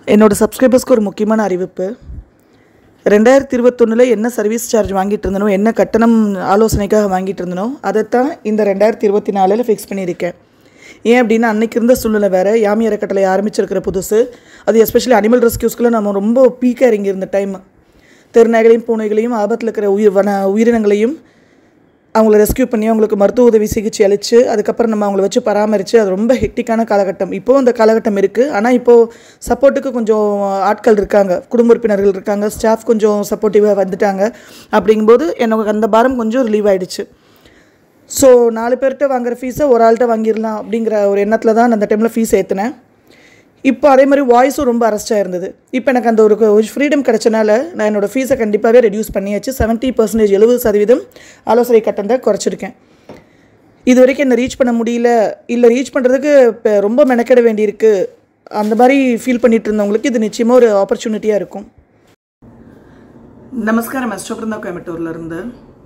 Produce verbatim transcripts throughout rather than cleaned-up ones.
என்னோட சப்ஸ்கிரைபர்ஸ்க்கு ஒரு முக்கியமான அறிவிப்பு. ரெண்டாயிரத்தி இருபத்தொன்னில் என்ன சர்வீஸ் சார்ஜ் வாங்கிட்டு இருந்தனோ, என்ன கட்டணம் ஆலோசனைக்காக வாங்கிட்டு இருந்தனோ, அதைத்தான் இந்த ரெண்டாயிரத்தி இருபத்தி நாலில் ஃபிக்ஸ் பண்ணியிருக்கேன். ஏன் அப்படின்னா, அன்றைக்கி இருந்த சூழ்நிலை வேறு. யாமி அறக்கட்டளை ஆரம்பிச்சிருக்கிற புதுசு, அது எஸ்பெஷலி அனிமல் ரெஸ்கியூஸ்க்குள்ள நம்ம ரொம்ப பீக்காக இறங்கி இருந்த டைம். தெருநாய்களையும் பூனைகளையும் ஆபத்தில் இருக்கிற உயிர் வன உயிரினங்களையும் அவங்கள ரெஸ்கியூ பண்ணி அவங்களுக்கு மருத்துவ உதவி சிகிச்சை அளித்து அதுக்கப்புறம் நம்ம அவங்கள வச்சு பராமரித்து, அது ரொம்ப ஹெக்டிக்கான காலகட்டம். இப்போது அந்த காலகட்டம் இருக்குது. ஆனால் இப்போது சப்போர்ட்டுக்கு கொஞ்சம் ஆட்கள் இருக்காங்க, குடும்ப உறுப்பினர்கள் இருக்காங்க, ஸ்டாஃப் கொஞ்சம் சப்போர்ட்டிவாக வந்துட்டாங்க. அப்படிங்கும்போது எனக்கு அந்த பாரம் கொஞ்சம் ரிலீவ் ஆகிடுச்சு. ஸோ நாலு பேர்கிட்ட வாங்குகிற ஃபீஸை ஒரு ஆள்கிட்ட வாங்கிடலாம் அப்படிங்கிற ஒரு எண்ணத்தில் தான் அந்த டைமில் ஃபீஸ் ஏற்றினேன். இப்போ அதே மாதிரி வாய்ஸும் ரொம்ப அரெஸ்டாக இருந்தது. இப்போ எனக்கு அந்த ஒரு ஃப்ரீடம் கிடச்சனால நான் என்னோடய ஃபீஸை கண்டிப்பாகவே ரெடியூஸ் பண்ணியாச்சு. செவன்ட்டி பர்சன்டேஜ் எழுபது சதவீதம் ஆலோசனை கட்டணத்தை குறைச்சிருக்கேன். இது வரைக்கும் என்னை ரீச் பண்ண முடியல, இல்லை ரீச் பண்ணுறதுக்கு இப்போ ரொம்ப மெனக்கிட வேண்டியிருக்கு, அந்த மாதிரி ஃபீல் பண்ணிகிட்டு இருந்தவங்களுக்கு இது நிச்சயமாக ஒரு ஆப்பர்ச்சுனிட்டியாக இருக்கும். நமஸ்காரம், அஸ்டோபிருந்தா கோயம்புத்தூர்லேருந்து.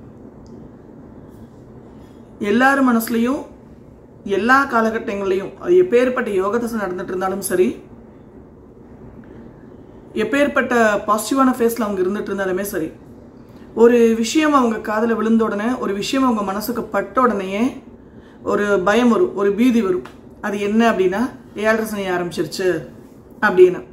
எல்லாரும் மனசுலையும் எல்லா காலகட்டங்களையும் அது எப்பேற்பட்ட யோக தசை நடந்துட்டு இருந்தாலும் சரி, எப்பேற்பட்ட பாசிட்டிவான ஃபேஸில் அவங்க இருந்துட்டு இருந்தாலுமே சரி, ஒரு விஷயம் அவங்க காதில் விழுந்த உடனே, ஒரு விஷயம் அவங்க மனசுக்கு பட்ட உடனேயே ஒரு பயம் வரும், ஒரு பீதி வரும். அது என்ன அப்படின்னா, ஏழரை சனி ஆரம்பிச்சிருச்சு அப்படின்னு.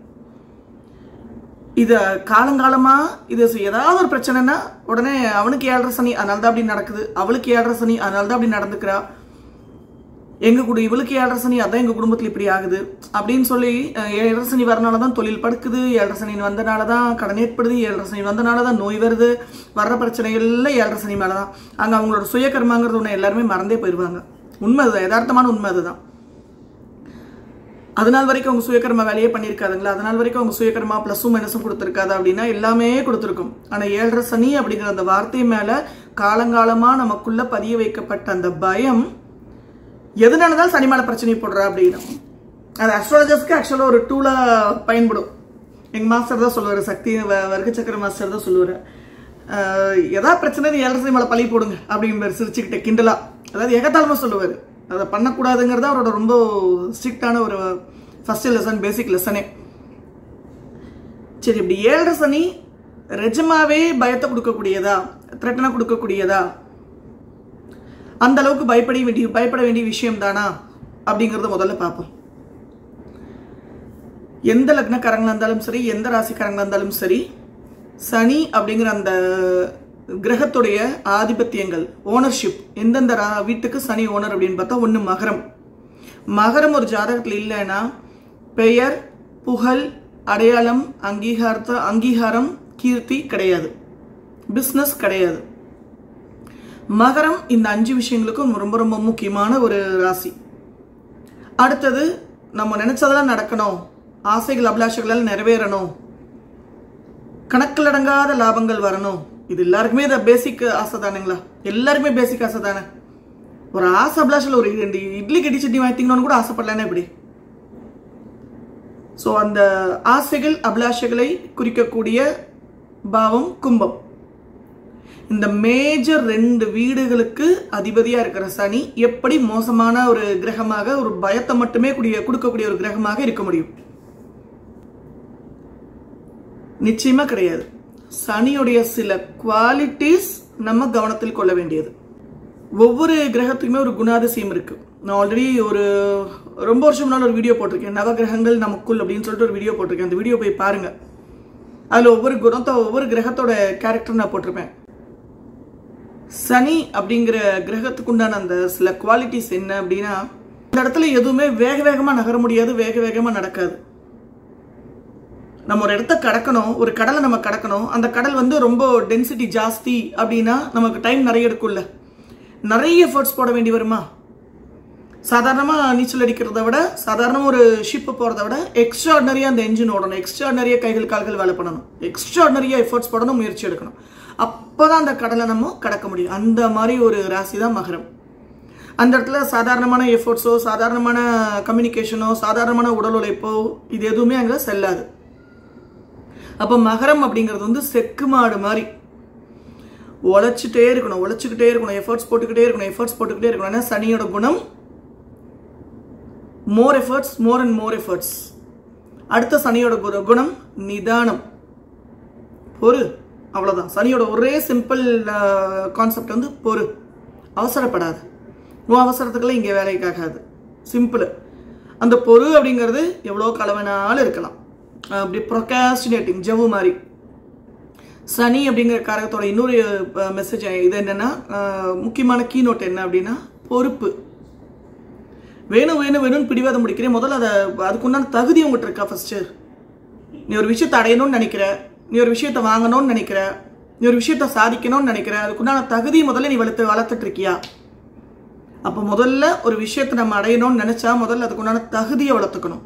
இதை காலங்காலமாக இது ஏதாவது ஒரு பிரச்சனைனா உடனே அவனுக்கு ஏழரை சனி அதனால தான் அப்படி நடக்குது, அவளுக்கு ஏழரை சனி அதனால தான் அப்படி நடந்துக்கிறா, எங்கள் கூட இவளுக்கு ஏழரை சனி அதான் எங்கள் குடும்பத்தில் இப்படி ஆகுது அப்படின்னு சொல்லி, ஏழரை சனி வரனால தான் தொழில் படுக்குது, ஏழரை சனி வந்தனால தான் கடன் ஏற்படுது, ஏழரை சனி வந்தனால தான் நோய் வருது, வர்ற பிரச்சனைகள்லாம் ஏழரை சனி மேலே தான். அங்கே அவங்களோட சுயகர்மாங்கிறது ஒன்று எல்லாருமே மறந்தே போயிடுவாங்க. உண்மை அதுதான், யதார்த்தமான உண்மை அதுதான். அதனால் வரைக்கும் அவங்க சுயகர்மா வேலையே பண்ணியிருக்காதுங்களா? அதனால் வரைக்கும் அவங்க சுயகர்மா ப்ளஸும் மைனஸும் கொடுத்துருக்காது அப்படின்னா எல்லாமே கொடுத்துருக்கும். ஆனால் ஏழரை சனி அப்படிங்கிற அந்த வார்த்தை மேலே காலங்காலமாக நமக்குள்ளே பதிய வைக்கப்பட்ட அந்த பயம், எதுனாலதான் சனி மேலே பிரச்சனை போடுறா அப்படின்னா, அது அஸ்ட்ராலஜர்ஸ்க்கு ஆக்சுவலாக ஒரு டூலாக பயன்படும். எங்கள் மாஸ்டர் தான் சொல்லுவார், சக்தி வர்க்க சக்கர மாஸ்டர் தான் சொல்லுவார், எதாவது பிரச்சனை ஏழரை சனி மேலே பழி போடுங்க அப்படிங்கிற சிரிச்சுக்கிட்ட கிண்டலா, அதாவது எகத்தாலமாக சொல்லுவார். அதை பண்ணக்கூடாதுங்கிறது அவரோட ரொம்ப ஸ்ட்ரிக்டான ஒரு ஃபர்ஸ்ட் லெசன், பேசிக் லெசனே. சரி, இப்படி ஏழரை சனி ரெஜமாவே பயத்தை கொடுக்கக்கூடியதா, த்ரெட்டனை கொடுக்கக்கூடியதா, அந்த அளவுக்கு பயப்பட வேண்டிய பயப்பட வேண்டிய விஷயம் தானா அப்படிங்கிறத முதல்ல பார்ப்போம். எந்த லக்னக்காரங்களா இருந்தாலும் சரி, எந்த ராசிக்காரங்களா இருந்தாலும் சரி, சனி அப்படிங்கிற அந்த கிரகத்துடைய ஆதிபத்தியங்கள், ஓனர்ஷிப், எந்தெந்த வீட்டுக்கு சனி ஓனர் அப்படின்னு பார்த்தா, ஒன்று மகரம். மகரம் ஒரு ஜாதகத்தில் இல்லைன்னா பெயர், புகழ், அடையாளம், அங்கீகாரத்தை அங்கீகாரம், கீர்த்தி கிடையாது, பிஸ்னஸ் கிடையாது. மகரம் இந்த அஞ்சு விஷயங்களுக்கும் ரொம்ப ரொம்ப முக்கியமான ஒரு ராசி. அடுத்தது, நம்ம நினைச்சதெல்லாம் நடக்கணும், ஆசைகள் அபிலாஷைகளால் நிறைவேறணும், கணக்கில் அடங்காத லாபங்கள் வரணும். இது எல்லாருக்குமே இதை பேசிக் ஆசை தானுங்களா? எல்லாருக்குமே பேசிக் ஆசை தானே. ஒரு ஆசை அபிலாஷையில் ஒரு ரெண்டு இட்லி கட்டி சட்னி வாங்கிட்டீங்கன்னு கூட ஆசைப்படலன்னா எப்படி? ஸோ அந்த ஆசைகள் அபிலாஷைகளை குறிக்கக்கூடிய பாவம் கும்பம். இந்த மேஜர் ரெண்டு வீடுகளுக்கு அதிபதியாக இருக்கிற சனி எப்படி மோசமான ஒரு கிரகமாக, ஒரு பயத்தை மட்டுமே கூடிய கொடுக்கக்கூடிய ஒரு கிரகமாக இருக்க முடியும்? நிச்சயமா கிடையாது. சனியுடைய சில குவாலிட்டிஸ் நம்ம கவனத்தில் கொள்ள வேண்டியது. ஒவ்வொரு கிரகத்துக்குமே ஒரு குணாதிசயம் இருக்கு. நான் ஆல்ரெடி ஒரு ரொம்ப வருஷம் முன்னால் ஒரு வீடியோ போட்டிருக்கேன், நவகிரகங்கள் நமக்குள் அப்படின்னு சொல்லிட்டு ஒரு வீடியோ போட்டிருக்கேன். அந்த வீடியோ போய் பாருங்க. அதில் ஒவ்வொரு குணத்தை, ஒவ்வொரு கிரகத்தோட கேரக்டர் நான் போட்டிருப்பேன். சனி அப்படிங்கிற கிரகத்துக்கு உண்டான அந்த சில குவாலிட்டிஸ் என்ன அப்படின்னா, இந்த இடத்துல எதுவுமே வேக வேகமாக நகர முடியாது, வேக வேகமாக நடக்காது. நம்ம ஒரு இடத்த கடக்கணும், ஒரு கடலை நம்ம கடக்கணும், அந்த கடல் வந்து ரொம்ப டென்சிட்டி ஜாஸ்தி அப்படின்னா நமக்கு டைம் நிறைய எடுக்கும்ல, நிறைய எஃபர்ட்ஸ் போட வேண்டி வருமா? சாதாரணமாக நீச்சல் அடிக்கிறத விட, சாதாரணமாக ஒரு ஷிப்பு போகிறத விட எக்ஸ்ட்ராடினரியாக அந்த என்ஜின் ஓடணும், எக்ஸ்ட்ராடினரியாக கைகள் கால்கள் வேலை பண்ணணும், எக்ஸ்ட்ராடினரியாக எஃபர்ட்ஸ் போடணும், முயற்சி எடுக்கணும். அப்போதான் அந்த கடலை நம்ம கடக்க முடியும். அந்த மாதிரி ஒரு ராசி தான் மகரம். அந்த இடத்துல சாதாரணமான எஃபோர்ட்ஸோ, சாதாரணமான கம்யூனிகேஷனோ, சாதாரணமான உடல் உழைப்போ இது எதுவுமே அங்கே செல்லாது. அப்போ மகரம் அப்படிங்கிறது வந்து செக்கு மாடு மாதிரி உழைச்சிட்டே இருக்கணும், உழைச்சிக்கிட்டே இருக்கணும், எஃபர்ட்ஸ் போட்டுக்கிட்டே இருக்கணும், எஃபர்ட்ஸ் போட்டுக்கிட்டே இருக்கணும். ஏன்னா சனியோட குணம் more efforts, more and more efforts. அடுத்த சனியோட குண குணம் நிதானம், பொறு. அவ்வளோதான். சனியோட ஒரே சிம்பிள் கான்செப்ட் வந்து பொறு, அவசரப்படாது. உன் அவசரத்துக்கெல்லாம் இங்கே வேலைக்காகாது, சிம்பிள். அந்த பொறு அப்படிங்கிறது எவ்வளோ கலவனாலும் இருக்கலாம். அப்படி ப்ரொகாஸ்டினேட்டிங் ஜவ்வு மாதிரி. சனி அப்படிங்கிற காரகத்தோட இன்னொரு மெசேஜ் இது என்னென்னா, முக்கியமான கீ நோட் என்ன அப்படின்னா பொறுப்பு. வேணும் வேணும் வேணும்னு பிடிவாதம் முடிக்கிறேன். முதல்ல அதை அதுக்குண்டான தகுதி உங்கள்கிட்ட இருக்கா? ஃபஸ்ட்டு நீ ஒரு விஷயத்தை அடையணும்னு நினைக்கிற, நீ ஒரு விஷயத்தை வாங்கணும்னு நினைக்கிற, நீ ஒரு விஷயத்தை சாதிக்கணும்னு நினைக்கிற, அதுக்குண்டான தகுதி முதல்ல நீ வளர்த்து வளர்த்துட்டு இருக்கியா? அப்போ முதல்ல ஒரு விஷயத்தை நம்ம அடையணும்னு நினைச்சா முதல்ல அதுக்குண்டான தகுதியை வளர்த்துக்கணும்.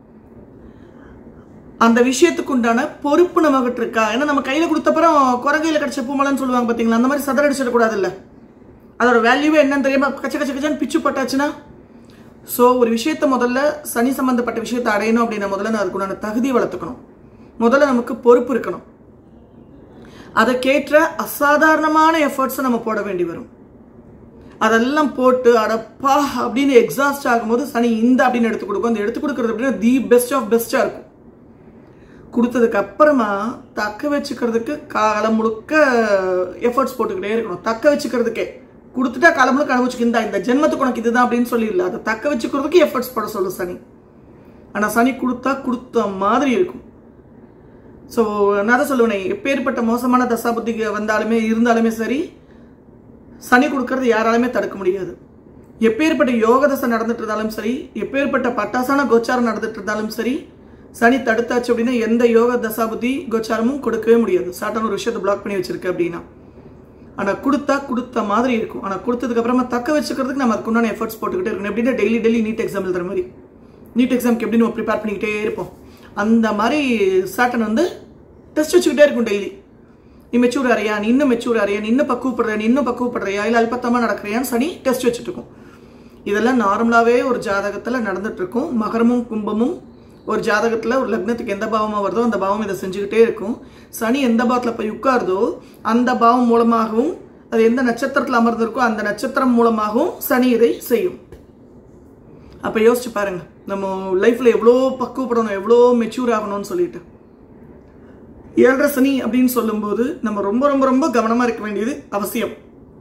அந்த விஷயத்துக்கு உண்டான பொறுப்பு நம்மகிட்ட இருக்கா? ஏன்னா நம்ம கையில கொடுத்தப்பறம் குரங்கையில கிடைச்ச பூமலைன்னு சொல்லுவாங்க பார்த்தீங்களா, அந்த மாதிரி சதறடிச்சிடக்கூடாது. இல்லை, அதோட வேல்யூவே என்னன்னு தெரியாம கச்ச கச்ச கச்சான்னு பிச்சு பட்டாச்சுன்னா. ஸோ ஒரு விஷயத்த முதல்ல சனி சம்பந்தப்பட்ட விஷயத்தை அடையணும் அப்படின்னா முதல்ல நான் அதுக்குண்டான தகுதியை வளர்த்துக்கணும். முதல்ல நமக்கு பொறுப்பு இருக்கணும். அதை கேட்ட அசாதாரணமான எஃபர்ட்ஸை நம்ம போட வேண்டி வரும். அதெல்லாம் போட்டு அடப்பா அப்படின்னு எக்ஸாஸ்ட் ஆகும்போது சனி இந்த அப்படின்னு எடுத்து கொடுக்கும். அந்த எடுத்து கொடுக்கறது அப்படின்னா தி பெஸ்ட் ஆஃப் பெஸ்ட்டாக இருக்கும். கொடுத்ததுக்கு அப்புறமா தக்க வச்சுக்கிறதுக்கு காலம் முழுக்க எஃபர்ட்ஸ் போட்டுக்கிட்டே இருக்கணும். தக்க வச்சுக்கிறதுக்கே கொடுத்துட்டா காலம் முழுக்க அனுபவிச்சுக்கு இந்த இந்த ஜென்மத்துக்கு உனக்கு இதுதான் அப்படின்னு சொல்லிடல. அதை தக்க வச்சுக்கிறதுக்கு எஃபர்ட்ஸ் போட சொல்லு சனி. ஆனால் சனி கொடுத்தா கொடுத்த மாதிரி இருக்கும். ஸோ நான் தான் சொல்லுவேன், எப்பேற்பட்ட மோசமான தசாபுத்தி வந்தாலுமே இருந்தாலுமே சரி, சனி கொடுக்கறது யாராலுமே தடுக்க முடியாது. எப்பேற்பட்ட யோக தசை நடந்துட்டு இருந்தாலும் சரி, எப்பேற்பட்ட பட்டாசான கோச்சாரம் நடந்துட்டு இருந்தாலும் சரி, சனி தடுத்தாச்சு அப்படின்னா எந்த யோக தசாபுத்தி கோச்சாரமும் கொடுக்கவே முடியாது. சாட்டான ஒரு விஷயத்தை பிளாக் பண்ணி வச்சிருக்கு அப்படின்னா. ஆனால் கொடுத்தா கொடுத்த மாதிரி இருக்கும். ஆனால் கொடுத்ததுக்கு அப்புறமா தக்க வச்சுக்கிறதுக்கு நம்ம அதுக்கு உண்டான எஃபர்ட்ஸ் போட்டுக்கிட்டே இருக்கணும். எப்படின்னா டெய்லி டெய்லி நீட் எக்ஸாம் எழுதுற மாதிரி, நீட் எக்ஸாம்க்கு எப்படி நம்ம ப்ரிப்பேர் பண்ணிக்கிட்டே இருப்போம், அந்த மாதிரி சாட்டன் வந்து டெஸ்ட் வச்சுக்கிட்டே இருக்கும் டெய்லி. நீ மெச்சூர் அறியா, நீ இன்னும் மெச்சூர் அறியா, நீ இன்னும் பக்குவப்படுற, நீ இன்னும் பக்குவப்படுறியா, இல்லை அல்பத்தமாக நடக்கிறியான்னு சனி டெஸ்ட் வச்சுட்டு இருக்கும். இதெல்லாம் நார்மலாகவே ஒரு ஜாதகத்தில் நடந்துட்டு இருக்கும். மகரமும் கும்பமும் ஒரு ஜாதகத்தில் ஒரு லக்னத்துக்கு எந்த பாவமாக வருதோ அந்த பாவம் இதை செஞ்சுக்கிட்டே இருக்கும். சனி எந்த பாவத்தில் போய் உட்காருதோ அந்த பாவம் மூலமாகவும், அது எந்த நட்சத்திரத்தில் அமர்ந்திருக்கோ அந்த நட்சத்திரம் மூலமாகவும் சனி இதை செய்யும். அப்போ யோசிச்சு பாருங்க, நம்ம லைஃப்பில் எவ்வளோ பக்குவப்படணும், எவ்வளோ மெச்சூர் ஆகணும்னு சொல்லிட்டு. ஏழரை சனி அப்படின்னு சொல்லும்போது நம்ம ரொம்ப ரொம்ப ரொம்ப கவனமாக இருக்க வேண்டியது அவசியம்.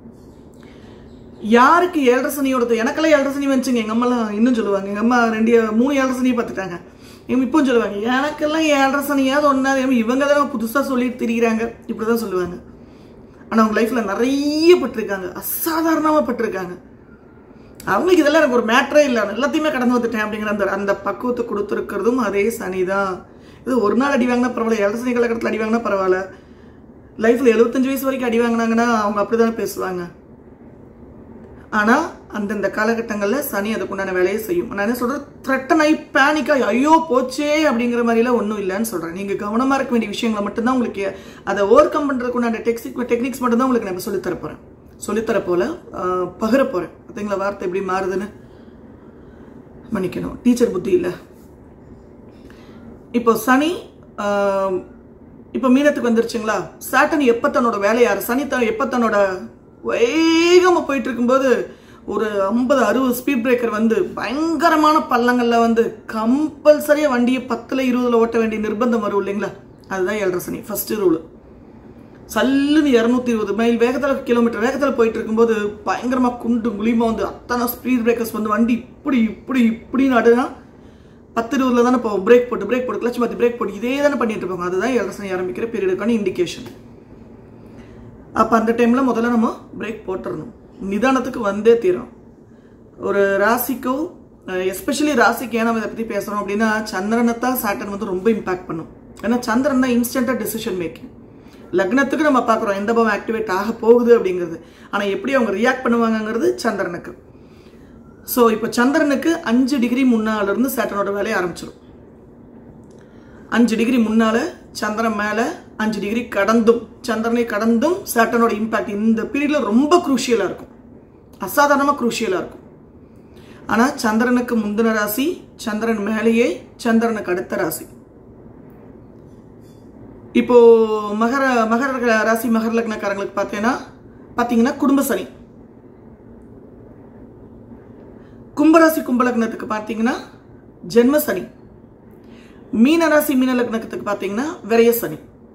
யாருக்கு ஏழரை சனியோட, எனக்கெல்லாம் ஏழரை சனி வந்துச்சுங்க. எங்கள் அம்மாலாம் இன்னும் சொல்லுவாங்க, எங்கள் அம்மா ரெண்டு மூணு ஏழரை சனியை பார்த்துட்டாங்க. இவங்க இப்போ சொல்லுவாங்க எனக்கெல்லாம் ஏழரை சனியாவது ஒன்றாவது, இவங்க தான் புதுசாக சொல்லிட்டு திரிகிறாங்க, இப்படி தான் சொல்லுவாங்க. ஆனால் அவங்க லைஃப்பில் நிறைய பட்டிருக்காங்க, அசாதாரணமாக பட்டிருக்காங்க. அவங்களுக்கு இதெல்லாம் எனக்கு ஒரு மேட்டரே இல்லை, எல்லாத்தையுமே கடந்து வந்துட்டேன் அப்படிங்கிற அந்த அந்த பக்குவத்தை கொடுத்துருக்கிறதும் அதே சனி தான். இது ஒரு நாள் அடி வாங்கினா பரவாயில்ல, ஏழரை சனி காலகட்டத்தில் அடி வாங்கினா பரவாயில்ல. லைஃப்பில் எழுபத்தஞ்சு வயசு வரைக்கும் அடி வாங்கினாங்கன்னா அவங்க அப்படி தானே பேசுவாங்க. ஆனால் அந்தந்த காலகட்டங்களில் சனி அதுக்குண்டான வேலையை செய்யும். நான் என்ன சொல்கிறேன், த்ரெட்டன் ஆகி பேனிக்காக ஐயோ போச்சே அப்படிங்கிற மாதிரிலாம் ஒன்றும் இல்லைன்னு சொல்கிறேன். நீங்கள் கவனமாக இருக்க வேண்டிய விஷயங்களை மட்டும்தான் உங்களுக்கு, அதை ஓவர் கம் பண்ணுறதுக்குண்டான டெக்னிக் டெக்னிக்ஸ் மட்டும்தான் உங்களுக்கு நான் சொல்லித்தர போகிறேன். சொல்லித்தர போல பகிர போகிறேன். பார்த்தீங்களா வார்த்தை எப்படி மாறுதுன்னு. மன்னிக்கணும், டீச்சர் புத்தி இல்லை. இப்போ சனி இப்போ மீனத்துக்கு வந்துருச்சுங்களா. சாட்டன் எப்போ தன்னோட வேலையை, சனி த எப்போ தன்னோட வேகமாக போயிட்டு இருக்கும்போது ஒரு ஐம்பது அறுபது ஸ்பீட் பிரேக்கர் வந்து பயங்கரமான பள்ளங்களில் வந்து கம்பல்சரியாக வண்டியை பத்தில் இருபதுல ஓட்ட வேண்டிய நிர்பந்தம் வரும் இல்லைங்களா. அதுதான் ஏழரை சனி ஃபர்ஸ்ட் ரூல். சல்லுன்னு இரநூத்தி இருபது மைல் வேகத்தில் கிலோமீட்டர் வேகத்தில் போயிட்டு இருக்கும்போது பயங்கரமாக குண்டு குழிமா வந்து அத்தனை ஸ்பீட் பிரேக்கர்ஸ் வந்து வண்டி இப்படி இப்படி இப்படி நடுனா பத்து இருபதுல தானே இப்போ பிரேக் போட்டு பிரேக் போட்டு கிளச் மாற்றி பிரேக் போட்டு இதே தானே பண்ணிட்டு இருப்பாங்க. அதுதான் ஏழரை சனி ஆரம்பிக்கிற பீரியடுக்கான இண்டிகேஷன். அப்போ அந்த டைமில் முதல்ல நம்ம பிரேக் போட்டுடணும், நிதானத்துக்கு வந்தே தீரும். ஒரு ராசிக்கோ எஸ்பெஷலி ராசிக்கு ஏன் நம்ம இதை பற்றி பேசுகிறோம் அப்படின்னா, சந்திரனை தான் சாட்டன் வந்து ரொம்ப இம்பாக்ட் பண்ணும். ஏன்னா சந்திரன் தான் இன்ஸ்டண்ட்டாக டெசிஷன் மேக்கிங். லக்னத்துக்கு நம்ம பார்க்குறோம் எந்த பாவம் ஆக்டிவேட் ஆக போகுது அப்படிங்கிறது, ஆனால் எப்படி அவங்க ரியாக்ட் பண்ணுவாங்கங்கிறது சந்திரனுக்கு. ஸோ இப்போ சந்திரனுக்கு அஞ்சு டிகிரி முன்னாலிருந்து சாட்டனோட வேலையை ஆரம்பிச்சிடும். அஞ்சு டிகிரி முன்னால் சந்திரன் மேலே, அஞ்சு டிகிரி கடந்தும் சந்திரனை கடந்தும் சாட்டனோட இம்பாக்ட் இந்த பீரியடில் ரொம்ப குரூஷியலாக இருக்கும், அசாதாரணமாக குரூஷியலாக இருக்கும். ஆனால் சந்திரனுக்கு முந்தின ராசி, சந்திரன் மேலேயே சந்திரனுக்கு அடுத்த ராசி. இப்போ மகர மகர ராசி மகர லக்னக்காரங்களுக்கு பார்த்தீங்கன்னா பார்த்தீங்கன்னா குடும்ப சனி. கும்பராசி கும்பலக்னத்துக்கு பார்த்தீங்கன்னா ஜென்ம சனி. மீனராசி மீன லக்னத்துக்கு பார்த்தீங்கன்னா விரைய சனி.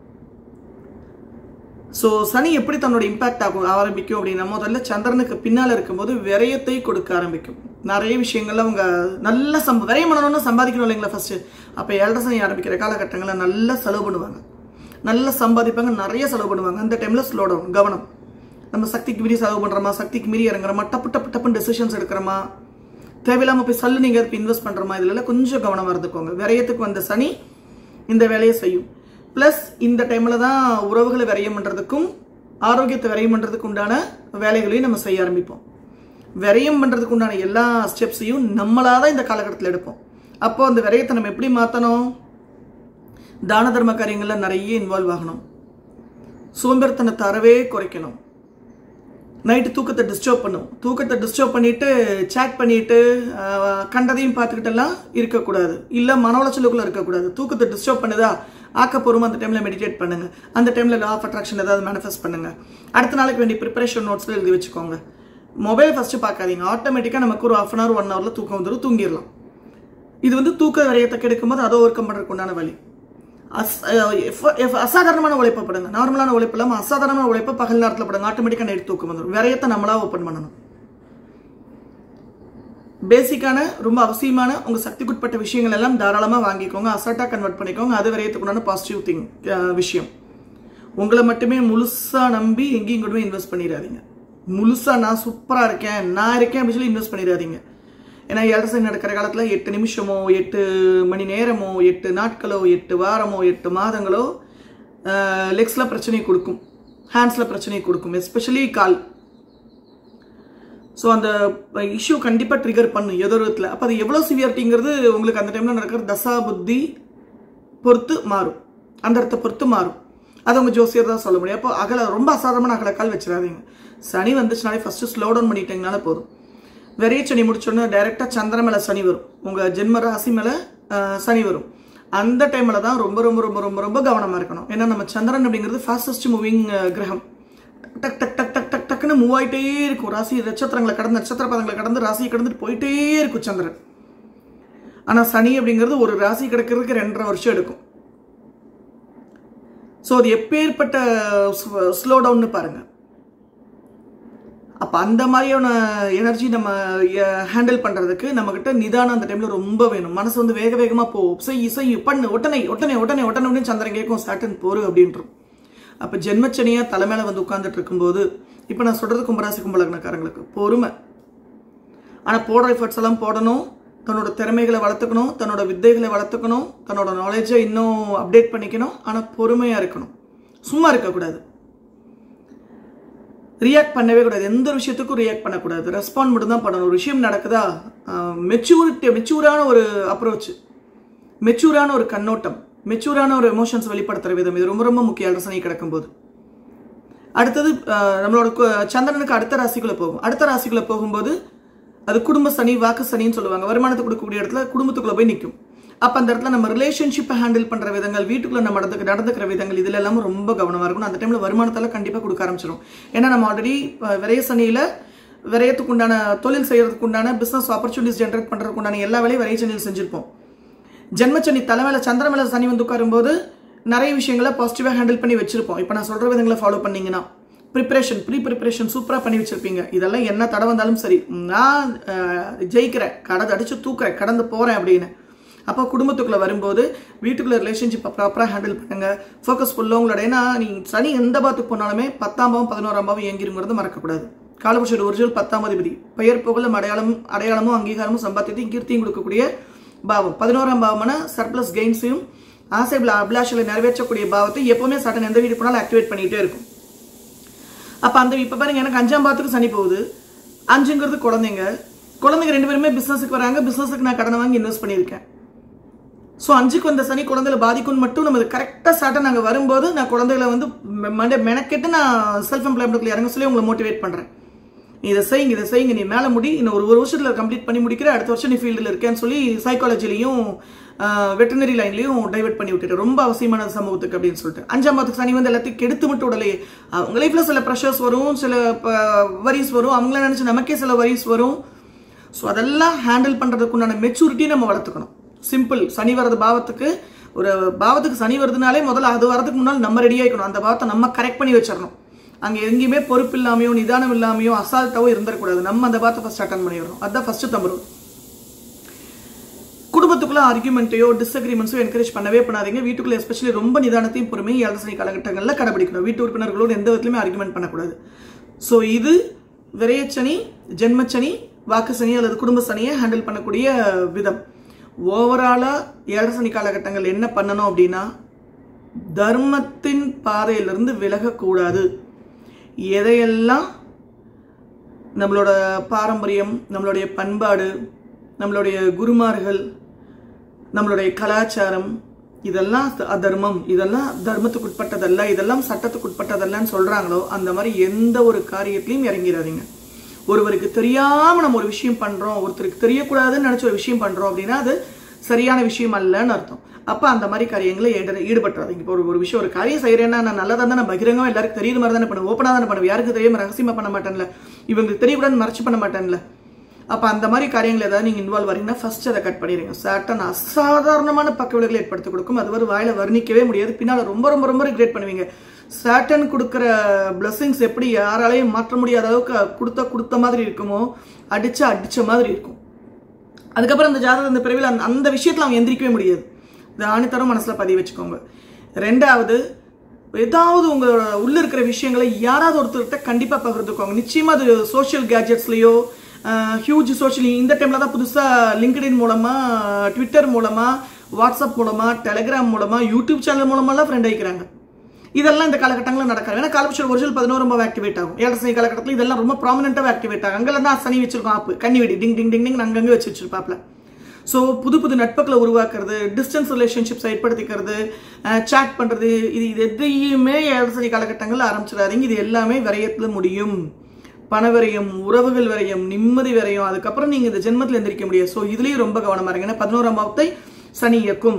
ஸோ சனி எப்படி தன்னோட இம்பாக்ட் ஆகும் ஆரம்பிக்கும் அப்படின்னா, முதல்ல சந்திரனுக்கு பின்னால் இருக்கும்போது விரயத்தை கொடுக்க ஆரம்பிக்கும். நிறைய விஷயங்கள்ல அவங்க நல்ல சம்ப விரயம் பண்ணணும்னு சம்பாதிக்கணும் இல்லைங்களா ஃபர்ஸ்ட். அப்போ ஏழரை சனி ஆரம்பிக்கிற காலகட்டங்களில் நல்லா செலவு பண்ணுவாங்க, நல்லா சம்பாதிப்பாங்க, நிறைய செலவு பண்ணுவாங்க. அந்த டைமில் ஸ்லோ டவுன், கவனம். நம்ம சக்திக்கு மீறி செலவு பண்ணுறோமா, சக்திக்கு மீறி இறங்குறோமா, டப்பு டப்பு டப்புன்னு டெசிஷன்ஸ் எடுக்கிறோமா, தேவையில்லாமல் போய் சல்லு நீங்கள் இப்போ இன்வெஸ்ட் பண்ணுறோமா, இதில் கொஞ்சம் கவனமாக இருந்துக்கோங்க. விரயத்துக்கு வந்த சனி இந்த வேலையை செய்யும். ப்ளஸ் இந்த டைமில் தான் உறவுகளை விரயம் பண்ணுறதுக்கும் ஆரோக்கியத்தை விரயம் பண்ணுறதுக்கு உண்டான வேலைகளையும் நம்ம செய்ய ஆரம்பிப்போம். விரயம் பண்ணுறதுக்கு உண்டான எல்லா ஸ்டெப்ஸையும் நம்மளாக தான் இந்த காலகட்டத்தில் எடுப்போம். அப்போது அந்த விரயத்தை நம்ம எப்படி மாற்றணும்? தான தர்ம காரியங்களில் நிறைய இன்வால்வ் ஆகணும். சோம்பேறித்தனத்தை அறவே குறைக்கணும். நைட்டு தூக்கத்தை டிஸ்டர்ப் பண்ணும். தூக்கத்தை டிஸ்டர்ப் பண்ணிட்டு சேட் பண்ணிட்டு கண்டதையும் பார்த்துக்கிட்டெல்லாம் இருக்கக்கூடாது. இல்லை மன உளைச்சலுக்குள்ள இருக்கக்கூடாது. தூக்கத்தை டிஸ்டர்ப் பண்ணுதா, ஆக்கப்பூர்வமாக அந்த டைமில் மெடிடேட் பண்ணுங்க. அந்த டைமில் லா ஆஃப் அட்ராக்ஷன் ஏதாவது மேனிஃபெஸ்ட் பண்ணுங்க. அடுத்த நாளைக்கு வேண்டிய ப்ரிப்பரேஷன் நோட்ஸில் எழுதி வச்சுக்கோங்க. மொபைல் ஃபஸ்ட்டு பார்க்காதீங்க. ஆட்டோமேட்டிக்காக நமக்கு ஒரு ஆஃப் அன் ஹவர் ஒன் ஹவரில் தூக்கம் வந்துடும், தூங்கிடலாம். இது வந்து தூக்க விரயத்தை கெடுக்கும் போது அதை ஓவர் கம் பண்ணுறதுக்கு உண்டான வழி. அஸ் அசாதாரணமான உழைப்பை படுங்க. நார்மலான உழைப்பு இல்லாமல் அசாதாரணமான உழைப்பை பகல் நேரத்தில் படுங்க. ஆட்டோமேட்டிக்காக நைட் தூக்கம் வந்துடும். விரயத்தை நம்மளா ஓப்பன் பண்ணணும். பேசிக்கான ரொம்ப அவசியமான உங்கள் சக்திக்குட்பட்ட விஷயங்கள் எல்லாம் தாராளமாக வாங்கிக்கோங்க. அசால்ட்டாக கன்வெர்ட் பண்ணிக்கோங்க. அது விரயத்துக்குண்டான பாசிட்டிவ் திங் விஷயம். உங்களை மட்டுமே முழுசாக நம்பி எங்கேயும் கொண்டு போய் இன்வெஸ்ட் பண்ணிடாதீங்க. முழுசாக நான் சூப்பராக இருக்கேன், நான் இருக்கேன் அப்படின்னு சொல்லி இன்வெஸ்ட் பண்ணிடாதீங்க. ஏன்னா ஏழரை சனி நடக்கிற காலத்தில் எட்டு நிமிஷமோ எட்டு மணி நேரமோ எட்டு நாட்களோ எட்டு வாரமோ எட்டு மாதங்களோ லெக்ஸில் பிரச்சனை கொடுக்கும், ஹேண்ட்ஸில் பிரச்சனை கொடுக்கும், எஸ்பெஷலி கால். ஸோ அந்த இஷ்யூ கண்டிப்பாக ட்ரிகர் பண்ணும் ஏதோ ஒரு விதத்தில். அப்போ அது எவ்வளோ சிவியாரிட்டிங்கிறது உங்களுக்கு அந்த டைமில் நடக்கிற தசா புத்தி பொறுத்து மாறும், அந்த இடத்த பொறுத்து மாறும். அதை உங்கள் ஜோசியர் தான் சொல்ல முடியும். அப்போ அகல ரொம்ப அசாதாரணமான அகலக்கால் வச்சிடாதீங்க. சனி வந்துச்சுனாலே ஃபஸ்ட்டு ஸ்லோ டவுன் பண்ணிட்டீங்கனால போதும். விரைய சனி முடிச்சோன்னா டைரெக்டாக சந்திரன் மேலே சனி வரும், உங்கள் ஜென்ம ராசி மேலே சனி வரும். அந்த டைமில் தான் ரொம்ப ரொம்ப ரொம்ப ரொம்ப ரொம்ப கவனமாக இருக்கணும். ஏன்னா நம்ம சந்திரன் அப்படிங்கிறது ஃபாஸ்டஸ்ட் மூவிங் கிரகம். டக் டக் டக் டக் டக் டக்குன்னு மூவ் ஆகிட்டே இருக்கும். ராசி நட்சத்திரங்களை கடந்து நட்சத்திர பதங்களை கடந்து ராசியை கடந்துட்டு போயிட்டே இருக்கும் சந்திரன். ஆனால் சனி அப்படிங்கிறது ஒரு ராசி கிடக்கிறதுக்கு ரெண்டரை வருஷம் எடுக்கும். ஸோ அது எப்பேற்பட்ட ஸ்லோ டவுன்னு பாருங்கள். அப்போ அந்த மாதிரியான எனர்ஜி நம்ம ஹேண்டில் பண்ணுறதுக்கு நம்மக்கிட்ட நிதானம் அந்த டைமில் ரொம்ப வேணும். மனசு வந்து வேக வேகமாக போ செய் செய் பண்ணு உடனே உடனே உடனே உடனே உடனே சந்திரன் கேட்கும் சாட்டன் போரு அப்படின்றோம். அப்போ ஜென்மச்சனியாக தலைமையில் வந்து உட்காந்துட்டு இருக்கும்போது இப்போ நான் சொல்கிறது கும்பராசி கும்பலக்னக்காரங்களுக்கு பொறுமை. ஆனால் போடுற எஃபர்ட்ஸ் எல்லாம் போடணும். தன்னோட திறமைகளை வளர்த்துக்கணும், தன்னோட வித்தைகளை வளர்த்துக்கணும், தன்னோட நாலேஜை இன்னும் அப்டேட் பண்ணிக்கணும். ஆனால் பொறுமையாக இருக்கணும், சும்மா இருக்கக்கூடாது, ரியாக்ட் பண்ணவே கூடாது. எந்த ஒரு விஷயத்துக்கும் ரியாக்ட் பண்ணக்கூடாது, ரெஸ்பாண்ட் மட்டும் தான் பண்ணணும். ஒரு விஷயம் நடக்குதா, மெச்சூரிட்டி மெச்சூரான ஒரு அப்ரோச், மெச்சூரான ஒரு கண்ணோட்டம், மெச்சூரான ஒரு எமோஷன்ஸ் வெளிப்படுத்துகிற விதம், இது ரொம்ப ரொம்ப முக்கியம் ஏழரை சனி கிடக்கும்போது. அடுத்தது நம்மளோட சந்திரனுக்கு அடுத்த ராசிக்குள்ளே போகும். அடுத்த ராசிக்குள்ளே போகும்போது அது குடும்ப சனி, வாக்கு சனின்னு சொல்லுவாங்க. வருமானத்தை கொடுக்கக்கூடிய இடத்துல குடும்பத்துக்குள்ளே போய் நிற்கும். அப்போ அந்த இடத்துல நம்ம ரிலேஷன்ஷிப்பை ஹேண்டில் பண்ணுற விதங்கள், வீட்டுக்குள்ளே நம்ம நடந்துக்க நடந்துக்கிற விதங்கள், இதில் எல்லாமே ரொம்ப கவனமாக இருக்கணும். அந்த டைமில் வருமானத்தால் கண்டிப்பாக கொடுக்க ஆரம்பிச்சிடும். ஏன்னா நம்ம ஆல்ரெடி விரைய சனியில் விரயத்துக்கு உண்டான தொழில் செய்கிறதுக்கு உண்டான பிஸ்னஸ் ஆப்பர்ச்சுனிட்டிஸ் ஜென்ரேட் பண்ணுறதுக்கு உண்டான எல்லா வேலையும் விரைய சனியில் செஞ்சுருப்போம். ஜென்மச்சனி தலைமையில சந்திர மேலே சனி வந்து உட்காரும்போது நிறைய விஷயங்களை பாசிட்டிவாக ஹேண்டில் பண்ணி வச்சிருப்போம். இப்போ நான் சொல்கிற விதங்களை ஃபாலோ பண்ணிங்கன்னா ப்ரிப்பரேஷன் ப்ரீ ப்ரிப்பரேஷன் சூப்பராக பண்ணி வச்சுருப்பீங்க. இதெல்லாம் என்ன தடை வந்தாலும் சரி, நான் ஜெயிக்கிறேன், கடந்து அடித்து தூக்குறேன், கடந்து போகிறேன் அப்படின்னு. அப்போ குடும்பத்துக்குள்ளே வரும்போது வீட்டுக்குள்ளே ரிலேஷன்ஷிப்பை ப்ராப்பராக ஹேண்டில் பண்ணுங்கள், ஃபோக்கஸ் ஃபுல்லாக உங்களோட. ஏன்னா நீ சனி எந்த பாத்துக்கு போனாலுமே பத்தாம் பாவம் பதினோராம் பாவம் இயங்கிருங்கிறது மறக்கக்கூடாது. காலபுருஷர் ஒரிஜினல் பத்தாம் அதிபதி, பெயர் புகழும் அடையாளமும் அடையாளமும் அங்கீகாரமும் சம்பாத்தியத்தையும் கீர்த்தியும் கொடுக்கக்கூடிய பாவம். பதினோராம் பாவமான சர்ப்ளஸ் கெயின்ஸையும் ஆசை அபிலாஷைகளை நிறைவேற்றக்கூடிய பாவத்தை எப்போவுமே சட்டன் எந்த வீடு போனாலும் ஆக்டிவேட் பண்ணிகிட்டே இருக்கும். அப்போ அந்த இப்போ பாருங்க, எனக்கு அஞ்சாம் பாவத்துக்கு சனி போகுது. அஞ்சுங்கிறது குழந்தைங்க குழந்தைங்க ரெண்டு பேருமே பிஸ்னஸுக்கு வராங்க. பிஸ்னஸுக்கு நான் கடனை வாங்கி இன்வெஸ்ட் பண்ணியிருக்கேன். ஸோ அஞ்சுக்கு வந்த சனி குழந்தைகளை பாதிக்கும்னு மட்டும் நம்ம கரெக்டாக ஸ்டார்ட்டாக நாங்கள் வரும்போது நான் குழந்தைகளை வந்து மண்டே மெனக்கெட்டு நான் செல்ஃப் எம்ப்ளாய்மெண்ட்டில் இறங்க சொல்லி உங்களை மோட்டிவேட் பண்ணுறேன். இதை செய்யுங்க இதை செய்யுங்க, நீ மேலே முடி, இன்னும் ஒரு ஒரு வருஷத்தில் கம்ப்ளீட் பண்ணி முடிக்கிற, அடுத்த வருஷம் நீ ஃபீல்டில் இருக்கேன்னு சொல்லி சைக்காலஜிலையும் வெட்டனரி லைன்லையும் டைவெர்ட் பண்ணி விட்டுட்டு ரொம்ப அவசியமான சமூகத்துக்கு அப்படின்னு சொல்லிட்டு. அஞ்சாம் பாவத்துக்கு சனி வந்து எல்லாத்தையும் கெடுத்து மட்டும் உடலையே. அவங்க லைஃப்பில் சில ப்ரெஷர்ஸ் வரும், சில வரிஸ் வரும், அவங்கள நினச்சி நமக்கே சில வரிஸ் வரும். ஸோ அதெல்லாம் ஹேண்டில் பண்ணுறதுக்கு உண்டான மெச்சூரிட்டி நம்ம வளர்த்துக்கணும். சிம்பிள். சனி வரது பாவத்துக்கு, ஒரு பாவத்துக்கு சனி வருதுனாலே முதல்ல அது வரதுக்கு முன்னால் நம்ம ரெடி ஆகிக்கணும். அந்த பாவத்தை நம்ம கரெக்ட் பண்ணி வச்சிடணும். அங்கே எங்கேயுமே பொறுப்பு இல்லாமையோ நிதானம் இல்லாமையோ அசால்ட்டாவோ இருந்துடக்கூடாது. நம்ம அந்த பாவத்தை ஃபர்ஸ்ட் அட்டன் பண்ணிடணும். அதுதான் ஃபர்ஸ்ட் தம்பரும். குடும்பத்துக்குள்ள ஆர்குமெண்ட்டையோ டிஸ்அக்ரிமெண்ட்ஸோ என்கரேஜ் பண்ணவே பண்ணாதீங்க. வீட்டுக்குள்ள எஸ்பெஷலி ரொம்ப நிதானத்தையும் பொறுமையும் ஏழரை சனி காலகட்டங்களில் கடைபிடிக்கணும். வீட்டு உறுப்பினர்களோடு எந்த விதத்துலையுமே ஆர்குமெண்ட் பண்ணக்கூடாது. ஸோ இது விரயச்சனி, ஜென்மச்சனி, வாக்கு சனி அல்லது குடும்ப சனியை ஹேண்டில் பண்ணக்கூடிய விதம். ஓவராலாக ஏழரை சனி காலகட்டங்கள் என்ன பண்ணணும் அப்படின்னா, தர்மத்தின் பாதையிலிருந்து விலகக்கூடாது. எதையெல்லாம் நம்மளோட பாரம்பரியம், நம்மளுடைய பண்பாடு, நம்மளுடைய குருமார்கள், நம்மளுடைய கலாச்சாரம், இதெல்லாம் அதர்மம், இதெல்லாம் தர்மத்துக்கு உட்பட்டதல்ல, இதெல்லாம் சட்டத்துக்கு உட்பட்டதல்லன்னு சொல்றாங்களோ அந்த மாதிரி எந்த ஒரு காரியத்திலையும் இறங்கிடாதீங்க. ஒருவருக்கு தெரியாம நம்ம ஒரு விஷயம் பண்றோம், ஒருத்தருக்கு தெரியக்கூடாதுன்னு நினைச்ச ஒரு விஷயம் பண்றோம் அப்படின்னா அது சரியான விஷயம் அல்லன்னு அர்த்தம். அப்ப அந்த மாதிரி காரியங்களை ஈடுபட்டுறாதீங்க. இப்போ ஒரு விஷயம் ஒரு காரியம் செய்யறேன்னா நான் நல்லதா தான் நான் பகிரங்கமா எல்லாருக்கும் தெரியுற மாதிரி தானே பண்ணுவேன், ஓப்பனா தானே பண்ணுவேன். யாருக்கு தெரியாம ரகசியமா பண்ண மாட்டேன்ல, இவங்களுக்கு தெரியக்கூடாதுன்னு மறைச்சு பண்ண மாட்டேன்ல. அப்போ அந்த மாதிரி காரியங்கள் ஏதாவது நீங்கள் இன்வால்வ் வரீங்கன்னா ஃபர்ஸ்ட் அதை கட் பண்ணிடுங்க. சாட்டன் அசாதாரணமான பக்க விளைவுகளை ஏற்படுத்தி கொடுக்கும். அது ஒரு வாயில வர்ணிக்கவே முடியாது. பின்னால் ரொம்ப ரொம்ப ரொம்ப ரிக்ரெட் பண்ணுவீங்க. சாட்டன் கொடுக்குற பிளஸிங்ஸ் எப்படி யாராலையும் மாற்ற முடியாத அளவுக்கு கொடுத்த கொடுத்த மாதிரி இருக்குமோ, அடிச்சா அடிச்ச மாதிரி இருக்கும். அதுக்கப்புறம் அந்த ஜாதகம் அந்த பிறவியில் அந்த அந்த விஷயத்தில் அவங்க எந்திரிக்கவே முடியாது. இந்த ஆணித்தரம் மனசில் பதிவு வச்சுக்கோங்க. ரெண்டாவது, ஏதாவது உங்களோட உள்ள இருக்கிற விஷயங்களை யாராவது ஒருத்தர்கிட்ட கண்டிப்பாக பகிர்ந்துக்கோங்க. நிச்சயமாக அது சோஷியல் கேஜெட்ஸ்லையோ ஹியூஜ் சோஷியல், இந்த டைமில் தான் புதுசாக லிங்க்டின் மூலமாக, ட்விட்டர் மூலமாக, வாட்ஸ்அப் மூலமாக, டெலிகிராம் மூலமாக, யூடியூப் சேனல் மூலமாலாம் ஃப்ரெண்ட் ஆகிக்கிறாங்க. இதெல்லாம் இந்த காலகட்டங்களில் நடக்காது. ஏன்னா காலபுஷல் ஒரிஜினல் பதினோரு ரொம்ப ஆக்டிவேட் ஆகும். ஏழரை சனி காலகட்டத்தில் இதெல்லாம் ரொம்ப ப்ராமினென்ட்டாக ஆக்டிவேட் ஆகும். அங்கே தான் சனி வச்சிருக்கோம் ஆப்பு, கண்ணி வெடி டிங் டிங் டிங் டிங் அங்கங்கே வச்சு வச்சிருப்பாப்ல. ஸோ புது புது நட்புகளை உருவாக்குறது, டிஸ்டன்ஸ் ரிலேஷன்ஷிப்ஸ் ஏற்படுத்திக்கிறது, சாட் பண்ணுறது, இது இது எதையுமே ஏழரை சனி காலகட்டங்களில் ஆரம்பிச்சிடாதீங்க. இது எல்லாமே விரயத்தில் முடியும். பண விரயம், உறவுகள் விரயம், நிம்மதி விரயம். அதுக்கப்புறம் நீங்கள் இந்த ஜென்மத்தில் எந்திரிக்க முடியாது. ஸோ இதுலேயும் ரொம்ப கவனமாக இருங்க. ஏன்னா பதினோராம் பாவத்தை சனி இயக்கும்.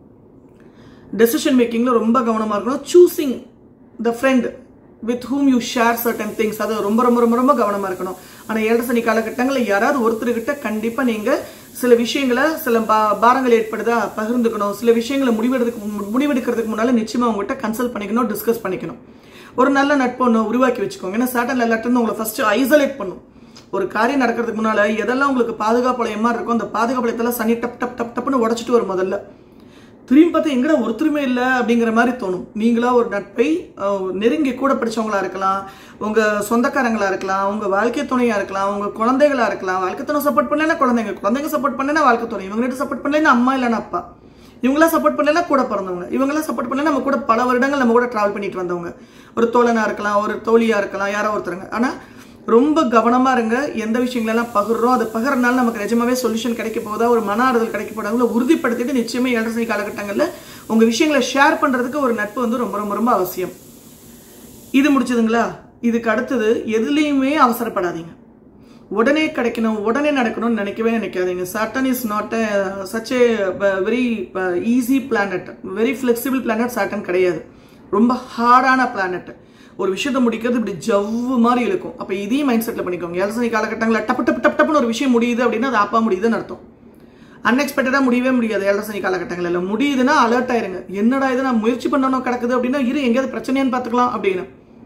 டெசிஷன் மேக்கிங்ல ரொம்ப கவனமாக இருக்கணும். Choosing the friend with whom you share certain things, அது ரொம்ப ரொம்ப ரொம்ப ரொம்ப கவனமாக இருக்கணும். ஆனால் ஏழரை சனி காலகட்டங்களில் யாராவது ஒருத்தர்கிட்ட கண்டிப்பாக நீங்கள் சில விஷயங்களை, சில பாரங்கள் ஏற்படுதா பகிர்ந்துக்கணும். சில விஷயங்களை முடிவெடுக்க முடிவெடுக்கிறதுக்கு முன்னால் நிச்சயமாக உங்கள்கிட்ட கன்சல்ட் பண்ணிக்கணும், டிஸ்கஸ் பண்ணிக்கணும். ஒரு நல்ல நட்பு ஒன்று உருவாக்கி வச்சுக்கோங்க. ஏன்னா சாட்டன் எல்லாத்திலிருந்து உங்களை ஃபர்ஸ்ட் ஐசோலேட் பண்ணும். ஒரு காரியம் நடக்கிறதுக்கு முன்னால எதெல்லாம் உங்களுக்கு பாதுகாப்பு வளையமா இருக்கும், அந்த பாதுகாப்பு வளையத்தெல்லாம் சனி டப் டப் டப் டப்னு உடச்சிட்டு வரும். முதல்ல திரும்பி பார்த்தா எங்கட ஒருத்தருமே இல்லை அப்படிங்கிற மாதிரி தோணும். நீங்களா ஒரு நட்பை நெருங்கி கூட படிச்சவங்களா இருக்கலாம், உங்க சொந்தக்காரங்களா இருக்கலாம், உங்க வாழ்க்கை துணையா இருக்கலாம், உங்க குழந்தைகளா இருக்கலாம். வாழ்க்கை துணை சப்போர்ட் பண்ணலன்னா குழந்தைங்க, குழந்தைங்க சப்போர்ட் பண்ணலன்னா வாழ்க்கை துணை, இவங்ககிட்ட சப்போர்ட் பண்ணலன்னா அம்மா இல்லைன்னா அப்பா, இவங்களாம் சப்போர்ட் பண்ணலன்னா கூட பிறந்தவங்க, இவங்களாம் சப்போர்ட் பண்ணலன்னா நம்ம கூட பல வருடங்கள் நம்ம கூட டிராவல் பண்ணிட்டு வந்தவங்க, ஒரு தோழனா இருக்கலாம், ஒரு தோழியா இருக்கலாம், யாரோ ஒருத்தருங்க. ஆனா ரொம்ப கவனமா இருங்க. எந்த விஷயங்களெல்லாம் பகிர்றோம், அது பகிர்றதுனால நமக்கு நிஜமாவே சொல்யூஷன் கிடைக்க போதா, ஒரு மன ஆறுதல் கிடைக்க போதாங்களோ உறுதிப்படுத்திட்டு நிச்சயமா ஏழரை சனி காலகட்டங்களில் உங்க விஷயங்களை ஷேர் பண்றதுக்கு ஒரு நட்பு வந்து ரொம்ப ரொம்ப ரொம்ப அவசியம். இது முடிச்சதுங்களா? இதுக்கு அடுத்தது எதுலேயுமே அவசரப்படாதீங்க. உடனே கிடைக்கணும், உடனே நடக்கணும்னு நினைக்கவே நினைக்காதீங்க. Saturn is not such a very easy planet, very flexible planet Saturn கிடையாது. ரொம்ப ஹார்டான பிளானட். ஒரு விஷயத்தை முடிக்கிறது இப்படி ஜவ்வு மாதிரி இருக்கும். அப்போ இதையும் மைண்ட் செட்டில் பண்ணிக்கோங்க. ஏழரை சனி காலகட்டங்களில் டப்பு டப்பு டப் டப்புன்னு ஒரு விஷயம் முடியுது அப்படின்னா அது ஆப்பா முடியுதுன்னு அர்த்தம். அன்எக்ஸ்பெக்டடாக முடியவே முடியாது. ஏழரை சனி காலகட்டங்களில் முடியுதுன்னா அலர்ட் ஆயிருங்க. என்னடா இது நான் முயற்சி பண்ணணும் கிடக்குது அப்படின்னா இரு எங்கேயாவது பிரச்சனையான்னு பார்த்துக்கலாம் அப்படின்னு.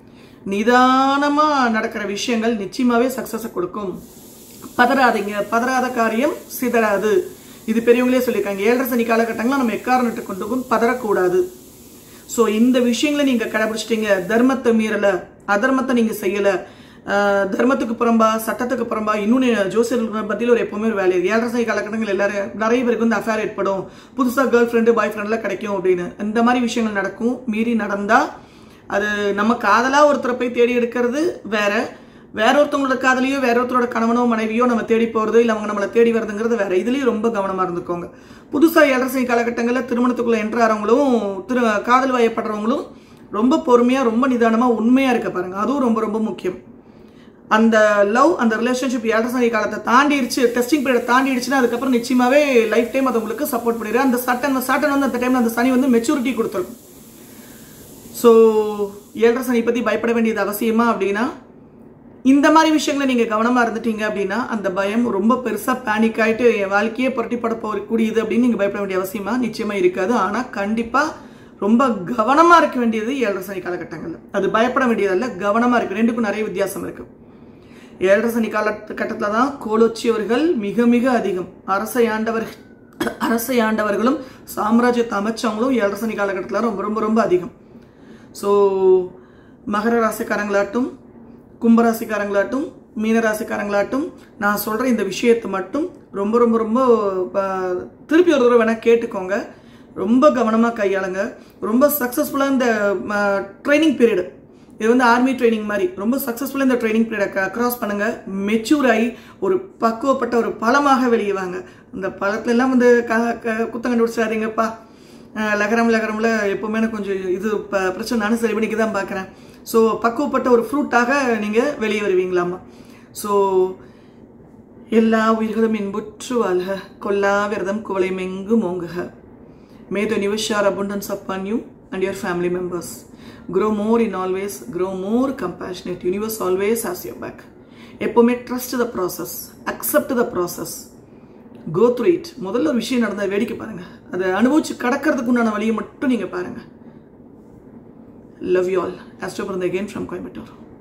நிதானமாக நடக்கிற விஷயங்கள் நிச்சயமாகவே சக்ஸஸை கொடுக்கும். பதறாதீங்க. பதறாத காரியம் சிதறாது. இது பெரியவங்களே சொல்லியிருக்காங்க. ஏழரை சனி காலகட்டங்களில் நம்ம எக்காரணத்தை கொண்டு பதறக்கூடாது. ஸோ இந்த விஷயங்களை நீங்கள் கடைபிடிச்சிட்டீங்க. தர்மத்தை மீறலை, அதர்மத்தை நீங்கள் செய்யலை, தர்மத்துக்கு புறம்பா, சட்டத்துக்கு புறம்பா, இன்னொன்று ஜோசியர்கள் பற்றியில் ஒரு எப்பவுமே ஒரு வேலை. ஏழரை சனி காலகட்டங்கள் எல்லாரும் நிறைய பேருக்கு வந்து அஃபேர் ஏற்படும், புதுசாக கேர்ள் ஃப்ரெண்டு பாய் ஃப்ரெண்ட்லாம் கிடைக்கும் அப்படின்னு இந்த மாதிரி விஷயங்கள் நடக்கும். மீறி நடந்தால் அது நம்ம காதலாக ஒருத்தரை போய் தேடி எடுக்கிறது வேற, வேற ஒருத்தவங்களோட காதலியோ வேற ஒருத்தரோட கணவனோ மனைவியோ நம்ம தேடி போகிறது இல்லை அவங்க நம்மளை தேடி வருதுங்கிறது வேற. இதுலேயும் ரொம்ப கவனமாக இருந்துக்கோங்க. புதுசாக ஏழரை சனி காலகட்டங்களில் திருமணத்துக்குள்ளே என்ட்ராகிறவங்களும் திரு காதல் வயப்படுறவங்களும் ரொம்ப பொறுமையாக, ரொம்ப நிதானமாக, உண்மையாக இருக்க பாருங்க. அதுவும் ரொம்ப ரொம்ப முக்கியம். அந்த லவ், அந்த ரிலேஷன்ஷிப் ஏழரை சனி காலத்தை தாண்டிடுச்சு, டெஸ்டிங் பீரியட் தாண்டிடுச்சுன்னா அதுக்கப்புறம் நிச்சயமாகவே லைஃப் டைம் அது உங்களுக்கு சப்போர்ட் பண்ணிடுறேன். அந்த சட்டன் சாட்டன் வந்து அந்த டைமில் அந்த சனி வந்து மெச்சூரிட்டி கொடுத்துருக்கும். ஸோ ஏழரை சனி பற்றி பயப்பட வேண்டியது அவசியமா அப்படின்னா இந்த மாதிரி விஷயங்களை நீங்கள் கவனமாக இருந்துட்டீங்க அப்படின்னா அந்த பயம் ரொம்ப பெருசாக பேனிக் ஆகிட்டு என் வாழ்க்கையே புரட்டிப்பட போகக்கூடியது அப்படின்னு நீங்கள் பயப்பட வேண்டிய அவசியமாக நிச்சயமாக இருக்காது. ஆனால் கண்டிப்பாக ரொம்ப கவனமாக இருக்க வேண்டியது ஏழரை சனி காலகட்டங்களில். அது பயப்பட வேண்டியதல்ல, கவனமாக இருக்குது. ரெண்டுக்கும் நிறைய வித்தியாசம் இருக்குது. ஏழரை சனி காலகட்டத்தில் தான் கோலோச்சியவர்கள் மிக மிக அதிகம். அரசை ஆண்டவர்கள் அரசை ஆண்டவர்களும் சாம்ராஜ்யத்தை அமைச்சவங்களும் ஏழரை சனி காலகட்டத்தில் ரொம்ப ரொம்ப ரொம்ப அதிகம். ஸோ மகர ராசிக்காரங்களாட்டும் கும்பராசிக்காரங்களாட்டும் மீனராசிக்காரங்களாட்டும் நான் சொல்கிற இந்த விஷயத்தை மட்டும் ரொம்ப ரொம்ப ரொம்ப திருப்பி ஒரு தடவை வேணால் கேட்டுக்கோங்க. ரொம்ப கவனமாக கையாளுங்க. ரொம்ப சக்ஸஸ்ஃபுல்லாக இந்த ட்ரைனிங் பீரியடு, இது வந்து ஆர்மி ட்ரைனிங் மாதிரி ரொம்ப சக்ஸஸ்ஃபுல்லாக இந்த ட்ரைனிங் பீரியடை க்ராஸ் பண்ணுங்கள். மெச்சூர் ஆகி ஒரு பக்குவப்பட்ட ஒரு பழமாக வெளியே வாங்க. இந்த பழத்துலலாம் வந்து க குத்தம் கண்டுபிடிச்சாதீங்கப்பா. லகரம் லகரமில் எப்போவுமே எனக்கு கொஞ்சம் இது பிரச்சனை நானும் சரி பண்ணிக்க தான் பார்க்குறேன். ஸோ பக்குவப்பட்ட ஒரு ஃப்ரூட்டாக நீங்கள் வெளியே வருவீங்களாமா. ஸோ எல்லா உயிர்களும் இன்புற்று வாழ்க, கொல்லா விரதம் குவளை மெங்கும் ஓங்குக. May the universe share abundance upon you and your family members. Grow more in always, grow more compassionate. Universe always has your back. எப்போவுமே trust the process, accept the process, go through it. முதல்ல ஒரு விஷயம் நடந்த வேடிக்கை பாருங்க, அதை அனுபவிச்சு கடக்கிறதுக்கு உண்டான வழியை மட்டும் நீங்க பாருங்க. Love you all. Astro Paranda again from Coimbatore.